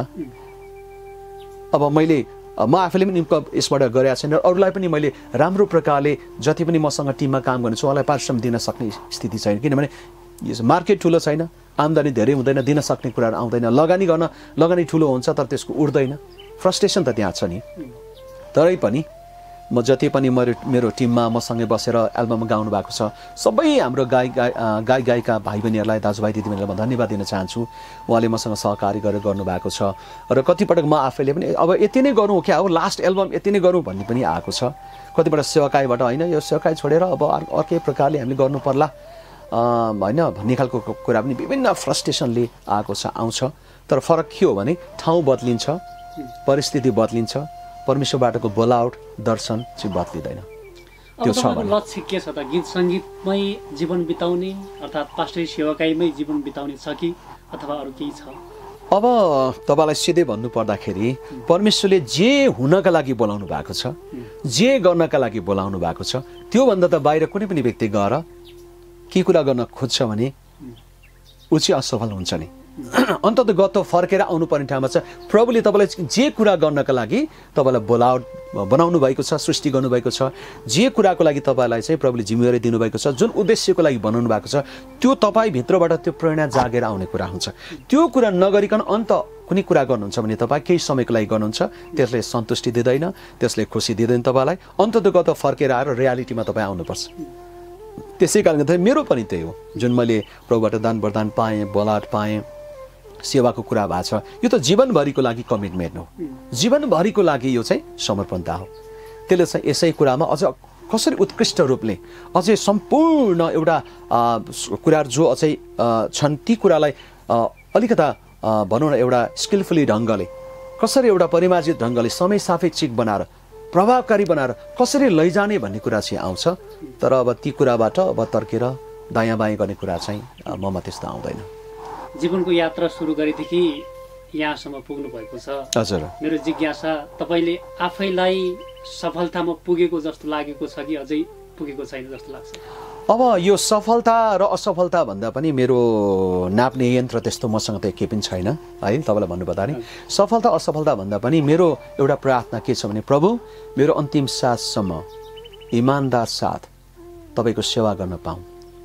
अब मैले म आफैले पनि इन्कम यसबाट गरेको छैन, अरूलाई पनि मैले राम्रो प्रकारले जति पनि मसँग टिममा काम गर्ने छु उहाँलाई पारिश्रम दिन सक्ने स्थिति छैन, किनभने यस मार्केट ठुलो छैन, आम्दानी धेरै हुँदैन, दिन सक्ने कुराहरू आउँदैन, लगानी गर्न लगानी ठुलो हुन्छ तर त्यसको उठ्दैन, फ्रस्ट्रेसन त त्यहाँ छ नि। तरै पनि म जति पनि मेरो मेरो टिममा मसँगै बसेर एल्बम गाउनु भएको छ सबै हाम्रो गायक गाय गायिका भाइ बहिनीहरूलाई, दाजुभाइ दिदीबहिनीलाई म धन्यवाद दिन चाहन्छु। उहाँले मसँग सहकारी गरेर गर्नुभएको छ। र कतिपटक म आफैले पनि अब यति नै गरौँ क्या हो, लास्ट एल्बम यति नै गरौँ भन्ने पनि आएको छ। कतिपटक सेवाकाईबाट होइन यो सेवाकाई छोडेर अब अर्कै प्रकारले हामीले गर्नु पर्ला होइन भन्ने खालको कुरा पनि विभिन्न फ्रस्ट्रेसनले आएको छ, आउँछ। तर फरक के हो भने ठाउँ बदलिन्छ, परिस्थिति बदलिन्छ, परमेश्वरबाटको बोलावट दर्शन चाहिँ बदलिँदैन। त्यो छ लक्ष्य के छ त? गीत सङ्गीतमै जीवन बिताउने अर्थात् पास्टरी सेवाकाईमै जीवन बिताउने छ कि अथवा अरू केही छ? अब तपाईँलाई सिधै भन्नुपर्दाखेरि परमेश्वरले जे हुनका लागि बोलाउनु भएको छ, जे गर्नका लागि बोलाउनु भएको छ, त्योभन्दा त बाहिर कुनै पनि व्यक्ति गएर के कुरा गर्न खोज्छ भने ऊ चाहिँ असफल हुन्छ नि। अन्तत गत फर्केर आउनुपर्ने ठाउँमा चाहिँ प्रभुले तपाईँलाई जे कुरा गर्नका लागि तपाईँलाई बोलाउ बनाउनु भएको छ, सृष्टि गर्नुभएको छ, जे कुराको लागि तपाईँलाई चाहिँ प्रभुले जिम्मेवारी दिनुभएको छ, जुन उद्देश्यको लागि बनाउनु भएको छ, त्यो तपाईँभित्रबाट त्यो प्रेरणा जागेर आउने कुरा हुन्छ। त्यो कुरा नगरिकन अन्त कुनै कुरा गर्नुहुन्छ भने तपाईँ केही समयको लागि गर्नुहुन्छ, त्यसले सन्तुष्टि दिँदैन, त्यसले खुसी दिँदैन तपाईँलाई। अन्ततगत फर्केर आएर रियालिटीमा तपाईँ आउनुपर्छ। त्यसै कारणले त मेरो पनि त्यही हो, जुन मैले प्रभुबाट दान वरदान पाएँ, बोलाट पाएँ, सेवाको कुरा भएको छ, यो त जीवनभरिको लागि कमिटमेन्ट हो, जीवनभरिको लागि यो चाहिँ समर्पणता हो। त्यसले चाहिँ यसै कुरामा अझ कसरी उत्कृष्ट रूपले अझै सम्पूर्ण एउटा कुराहरू जो अझै छन् ती कुरालाई अलिकता भनौँ न एउटा स्किलफुली ढङ्गले कसरी एउटा परिमार्जित ढङ्गले समय सापेक्षिक बनाएर प्रभावकारी बनाएर कसरी लैजाने भन्ने कुरा चाहिँ आउँछ। तर अब ती कुराबाट अब तर्केर दायाँ बायाँ गर्ने कुरा चाहिँ ममा त्यस्तो आउँदैन। जीवनको यात्रा सुरु गरेदेखि यहाँसम्म पुग्नु भएको छ। हजुर, मेरो जिज्ञासा तपाईले आफैलाई सफलतामा पुगेको जस्तो लागेको छ कि अझै पुगेको छैन जस्तो लाग्छ? अब यो सफलता र असफलता भन्दा पनि मेरो नाप्ने यन्त्र त्यस्तो मसँग त केही पनि छैन है। तपाईँलाई भन्नुपर्दा नि सफलता असफलता भन्दा पनि मेरो एउटा प्रार्थना के छ भने प्रभु मेरो अन्तिम साससम्म इमान्दार साथ तपाईँको सेवा गर्न पाऊँ।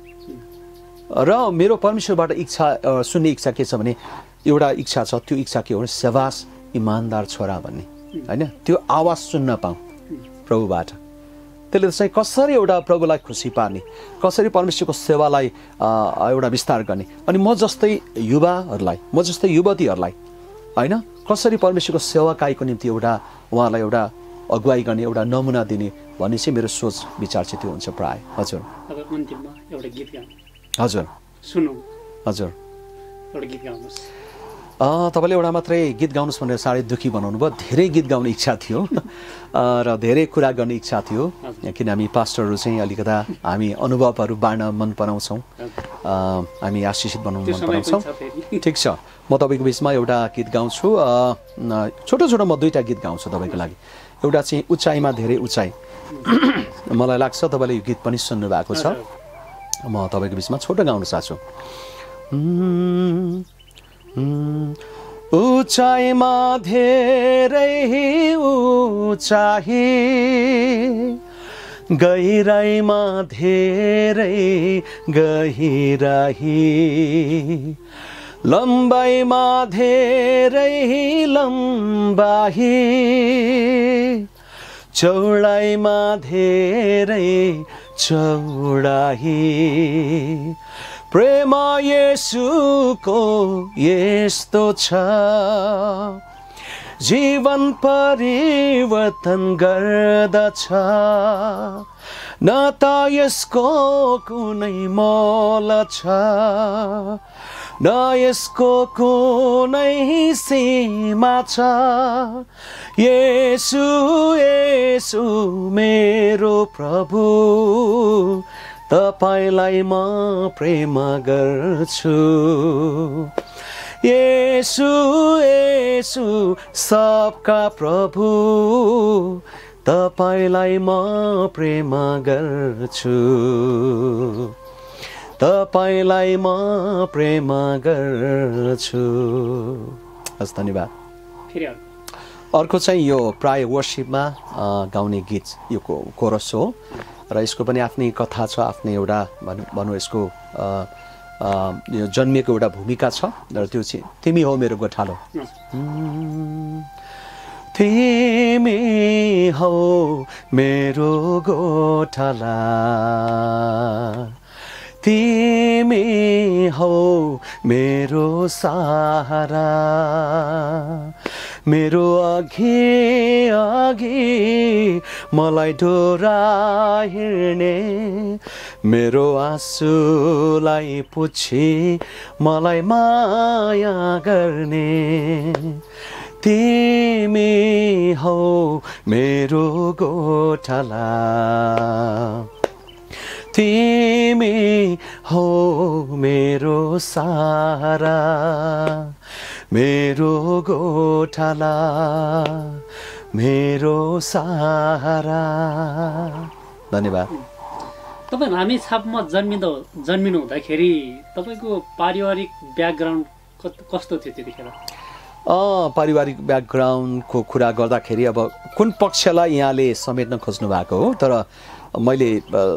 र मेरो परमेश्वरबाट इच्छा सुन्ने इच्छा के छ भने एउटा इच्छा छ, त्यो इच्छा के हो भने सेवास इमान्दार छोरा भन्ने होइन, त्यो आवाज सुन्न पाऊँ प्रभुबाट। त्यसले चाहिँ कसरी एउटा प्रभुलाई खुसी पार्ने, कसरी परमेश्वरको सेवालाई एउटा विस्तार गर्ने, अनि म जस्तै युवाहरूलाई, म जस्तै युवतीहरूलाई होइन कसरी परमेश्वरको सेवाकाईको निम्ति एउटा उहाँलाई एउटा अगुवाई गर्ने, एउटा नमुना दिने भन्ने चाहिँ मेरो सोच विचार चाहिँ त्यो हुन्छ प्राय। हजुर, अन्तिममा एउटा गीत गाउँ। हजुर सुनौ। हजुर, एउटा गीत गाउनुहोस्। तपाईँले एउटा मात्रै गीत गाउनुहोस् भनेर साह्रै दुःखी बनाउनु भयो। धेरै गीत गाउने इच्छा थियो र धेरै कुरा गर्ने इच्छा थियो, किन हामी पास्टरहरू चाहिँ अलिकता हामी अनुभवहरू बाँड्न मन पराउँछौँ, हामी आशिषित बनाउनु मन पराउँछौँ। ठिक छ, म तपाईँको बिचमा एउटा गीत गाउँछु। छोटो छोटो म दुईवटा गीत गाउँछु तपाईँको लागि। एउटा चाहिँ उचाइमा धेरै उचाइ, मलाई लाग्छ तपाईँले यो गीत पनि सुन्नु भएको छ। म तपाईँको बिचमा छोटो गाउन चाहन्छु। उचाइमा धेरै उचाइ, गहिराइमा धेरै गहिराई, लम्बाइमा धेरै लम्बाई, चौडाइमा धेरै चौडाई, प्रेम येशूको यस्तो छ, जीवन परिवर्तन गर्दछ, न त यसको कुनै मोल छ, न यसको कुनै सीमा छ। येशू येशू मेरो प्रभु, तपाईलाई म प्रेम गर्छु। येशू येशू सबका प्रभु, तपाईलाई म प्रेम गर्छु, तपाईलाई म प्रेम गर्छु। हस्, धन्यवाद। अर्को चाहिँ यो प्राय वर्शिपमा गाउने गीत, यो कोरस हो र यसको पनि आफ्नै कथा छ, आफ्नै एउटा भनौँ यसको यो जन्मिएको एउटा भूमिका छ। र त्यो चाहिँ तिमी हो मेरो गोठालो, तिमी हो मेरो गोठाला, तिमी हो मेरो सहारा, मेरो अघि अघि मलाई डोराइने, मेरो आँसुलाई पुछी मलाई माया गर्ने, तिमी हो मेरो गोठाला, तिमी हो मेरो सहारा, मेरो गोठाला, मेरो सहारा। धन्यवाद। तपाईँ हामी छापमा जन्मिँदा जन्मिनु हुँदाखेरि तपाईँको पारिवारिक ब्याकग्राउन्ड कस्तो थियो त्यतिखेर? पारिवारिक ब्याकग्राउन्डको कुरा गर्दाखेरि अब कुन पक्षलाई यहाँले समेट्न खोज्नु भएको हो, तर मैले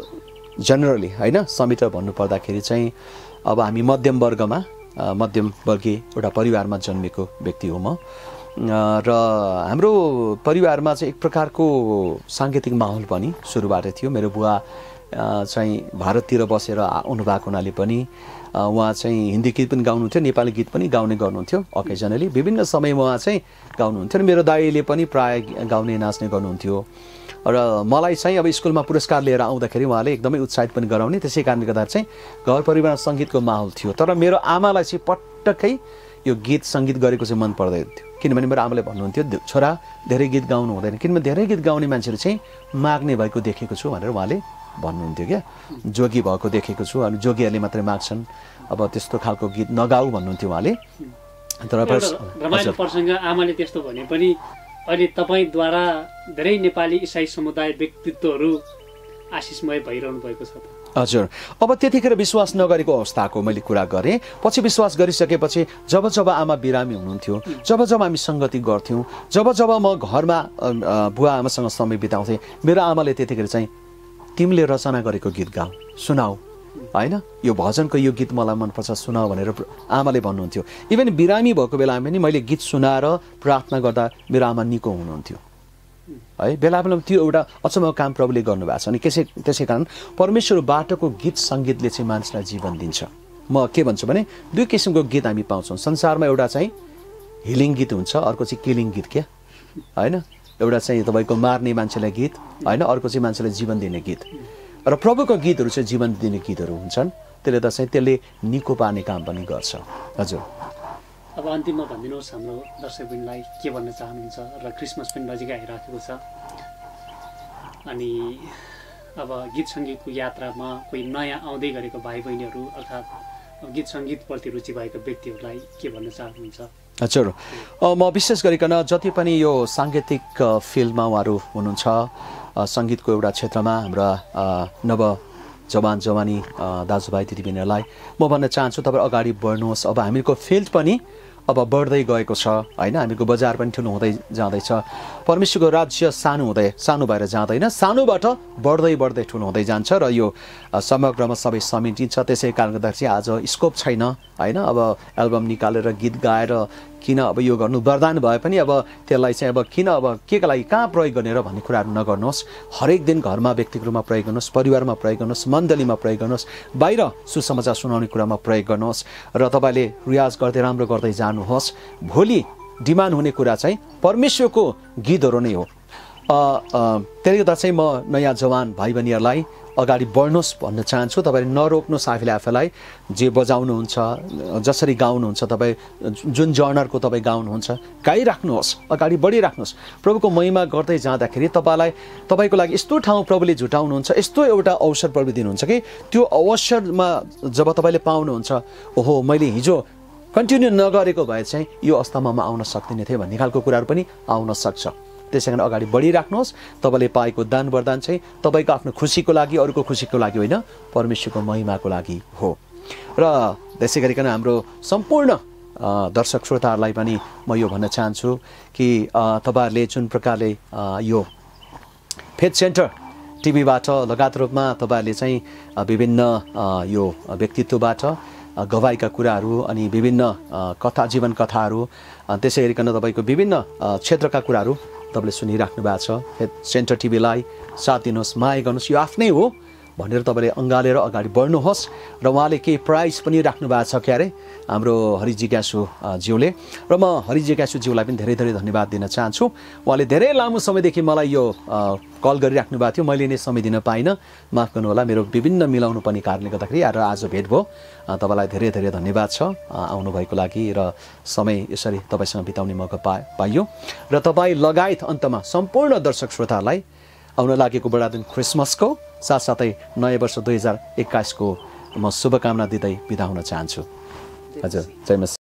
जेनरली होइन समेटेर भन्नुपर्दाखेरि चाहिँ अब हामी मध्यम वर्गमा मध्यम वर्गीय एउटा परिवारमा जन्मेको व्यक्ति हो म। र हाम्रो परिवारमा चाहिँ एक प्रकारको साङ्गीतिक माहौल पनि सुरुबाट थियो। मेरो बुवा चाहिँ भारततिर बसेर आउनुभएको हुनाले पनि उहाँ चाहिँ हिन्दी गीत पनि गाउनुहुन्थ्यो, नेपाली गीत पनि गाउने गर्नुहुन्थ्यो अकेजनली, विभिन्न समयमा उहाँ चाहिँ गाउनुहुन्थ्यो। र मेरो दाइले पनि प्राय गाउने नाच्ने गर्नुहुन्थ्यो। र मलाई चाहिँ अब स्कुलमा पुरस्कार लिएर आउँदाखेरि उहाँले एकदमै उत्साहित पनि गराउने, त्यसै कारणले गर्दा चाहिँ घर परिवारमा सङ्गीतको माहौल थियो। तर मेरो आमालाई चाहिँ पटक्कै यो गीत सङ्गीत गरेको चाहिँ मन पर्दैन थियो, किनभने मेरो आमाले भन्नुहुन्थ्यो छोरा धेरै गीत गाउनु हुँदैन, किनभने धेरै गीत गाउने मान्छेहरू चाहिँ माग्ने भएको देखेको छु भनेर उहाँले भन्नुहुन्थ्यो क्या। जोगी भएको देखेको छु, अनि जोगीहरूले मात्रै माग्छन्, अब त्यस्तो खालको गीत नगाऊ भन्नुहुन्थ्यो उहाँले। तर रमाइलो प्रसङ्ग आमाले त्यस्तो भने पनि अहिले तपाईँद्वारा धेरै नेपाली इसाई समुदाय व्यक्तित्वहरू आशिषमय भइरहनु भएको छ त? हजुर, अब त्यतिखेर विश्वास नगरेको अवस्थाको मैले कुरा गरेँ। पछि विश्वास गरिसकेपछि जब जब आमा बिरामी हुनुहुन्थ्यो, जब जब हामी सङ्गति गर्थ्यौँ, जब जब म घरमा बुवा आमासँग समय बिताउँथेँ, मेरो आमाले त्यतिखेर चाहिँ तिमीले रचना गरेको गीत गाऊ, सुनाऊ, होइन यो भजनको यो गीत मलाई मनपर्छ सुनाऊ भनेर आमाले भन्नुहुन्थ्यो। इभन बिरामी भएको बेलामा पनि मैले गीत सुनाएर प्रार्थना गर्दा मेरो आमा निको हुनुहुन्थ्यो है। बेला बेलामा त्यो एउटा अचम्मको काम प्रभुले गर्नुभएको छ। अनि त्यसै त्यसै कारण परमेश्वरबाटको गीत सङ्गीतले चाहिँ मानिसलाई जीवन दिन्छ। म के भन्छु भने दुई किसिमको गीत हामी पाउँछौँ संसारमा। एउटा चाहिँ हिलिङ गीत हुन्छ, अर्को चाहिँ किलिङ गीत क्या, होइन। एउटा चाहिँ तपाईँको मार्ने मान्छेलाई गीत, होइन, अर्को चाहिँ मान्छेलाई जीवन दिने गीत। र प्रभुको गीतहरू चाहिँ जीवन दिने गीतहरू हुन्छन्, त्यसले त चाहिँ त्यसले निको पार्ने काम पनि गर्छ। हजुर, अब अन्तिममा भनिदिनुहोस् हाम्रो दर्शकवृन्दलाई के भन्न चाहनुहुन्छ? र क्रिसमस पनि नजिकै आइराखेको छ, अनि अब गीत सङ्गीतको यात्रामा कोही नयाँ आउँदै गरेको भाइ बहिनीहरू अर्थात् गीत सङ्गीतप्रति रुचि भएका व्यक्तिहरूलाई के भन्न चाहनुहुन्छ? हजुर, म विशेष गरिकन जति पनि यो साङ्गीतिक फिल्डमा उहाँहरू हुनुहुन्छ, सङ्गीतको एउटा क्षेत्रमा हाम्रा नव जवान जवानी दाजुभाइ दिदीबहिनीहरूलाई म भन्न चाहन्छु तपाईँ अगाडि बढ्नुहोस्। अब हामीको फिल्ड पनि अब बढ्दै गएको छ, होइन। हामीको बजार पनि ठुलो हुँदै जाँदैछ। परमेश्वरको राज्य सानो हुँदै सानो भएर जाँदैन, सानोबाट बढ्दै बढ्दै ठुलो हुँदै जान्छ र यो समग्रमा सबै समेटिन्छ। त्यसै कारणले गर्दा चाहिँ आज स्कोप छैन, होइन। अब एल्बम निकालेर गीत गाएर किन अब यो गर्नु वरदान भए पनि अब त्यसलाई चाहिँ अब किन अब के का लागि कहाँ प्रयोग गर्ने र भन्ने कुराहरू नगर्नुहोस्। हरेक दिन घरमा व्यक्तिगत रूपमा प्रयोग गर्नुहोस्, परिवारमा प्रयोग गर्नुहोस्, मण्डलीमा प्रयोग गर्नुहोस्, बाहिर सुसमाचार सुनाउने कुरामा प्रयोग गर्नुहोस् र तपाईँले रियाज गर्दै राम्रो गर्दै जानुहोस्। भोलि डिमान्ड हुने कुरा चाहिँ परमेश्वरको गीतहरू नै हो। त्यसले गर्दा चाहिँ म नयाँ जवान भाइ बहिनीहरूलाई अगाडि बढ्नुहोस् भन्न चाहन्छु। तपाईँले नरोक्नुहोस् आफूले आफूलाई, जे बजाउनुहुन्छ, जसरी गाउनुहुन्छ, तपाईँ जुन जर्नरको तपाईँ गाउनुहुन्छ गाइराख्नुहोस्, अगाडि बढिराख्नुहोस्। प्रभुको महिमा गर्दै जाँदाखेरि तपाईँलाई तपाईँको लागि यस्तो ठाउँ प्रभुले झुटाउनुहुन्छ, यस्तो एउटा अवसर प्रभु दिनुहुन्छ कि त्यो अवसरमा जब तपाईँले पाउनुहुन्छ, ओहो मैले हिजो कन्टिन्यू नगरेको भए चाहिँ यो अवस्थामा म आउन सक्दिनँ थिएँ भन्ने खालको कुराहरू पनि आउन सक्छ। त्यसै कारण अगाडि बढिराख्नुहोस्। तपाईँले पाएको दान वरदान चाहिँ तपाईँको आफ्नो खुसीको लागि, अरूको खुसीको लागि होइन, परमेश्वरको महिमाको लागि हो। र त्यसै गरिकन हाम्रो सम्पूर्ण दर्शक श्रोताहरूलाई पनि म यो भन्न चाहन्छु कि तपाईँहरूले जुन प्रकारले यो फेथ सेन्टर टिभीबाट लगातार रूपमा तपाईँहरूले चाहिँ विभिन्न यो व्यक्तित्वबाट गवाईका कुराहरू अनि विभिन्न कथा जीवन कथाहरू, त्यसै गरिकन तपाईँको विभिन्न क्षेत्रका कुराहरू तपाईँले सुनिराख्नु भएको छ। फेथ सेन्टर टिभीलाई साथ दिनुहोस्, माया गर्नुहोस्, यो आफ्नै हो भनेर तपाईँले अँगालेर अगाडि बढ्नुहोस्। र उहाँले केही प्राइज पनि राख्नु भएको छ क्यारे हाम्रो हरि जिज्ञासु ज्यूले, र म हरि जिज्ञासु ज्यूलाई पनि धेरै धेरै धन्यवाद दिन चाहन्छु। उहाँले धेरै लामो समयदेखि मलाई यो कल गरिराख्नु भएको थियो, मैले नै समय दिन पाइनँ, माफ गर्नु होला। मेरो विभिन्न मिलाउनु पर्ने कारणले गर्दाखेरि आएर आज भेट भयो। तपाईँलाई धेरै धेरै धन्यवाद छ आउनुभएको लागि र समय यसरी तपाईँसँग बिताउने मौका पा पाइयो र तपाईँ लगायत अन्तमा सम्पूर्ण दर्शक श्रोताहरूलाई आउन लागेको बडा दिन क्रिसमसको साथसाथै नयाँ वर्ष दुई हजार एक्काइसको म शुभकामना दिँदै बिदा हुन चाहन्छु। हजुर, जय मसिह।